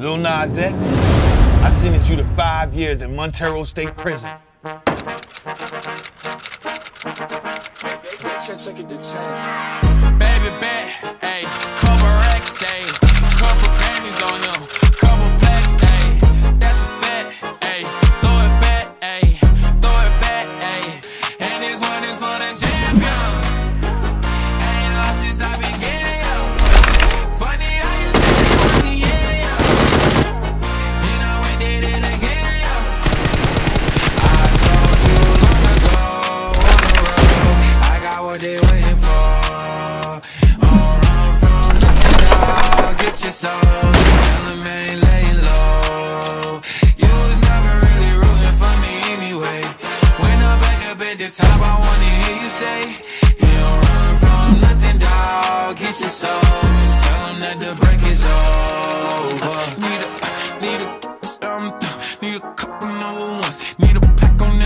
Lil Nas X, I sentenced you to 5 years in Montero State Prison. Baby bet, ayy, couple racks, ayy, couple Grammys on him, couple blacks, ayy, that's a fact, ayy, throw it back, ayy, throw it back, ayy, and this one is for the champion. Ain't lost since I began, yo. Funny how you say funny, yeah, yo. You know we did it again, yo. I told you long ago on the road, I got what they waiting for. Get your soul, tell them I ain't laying low. You was never really rooting for me anyway. When I'm back up at the top, I wanna hear you say, you don't run from nothing, dawg. Get your soul, just tell them that the break is over. Need a couple number ones, need a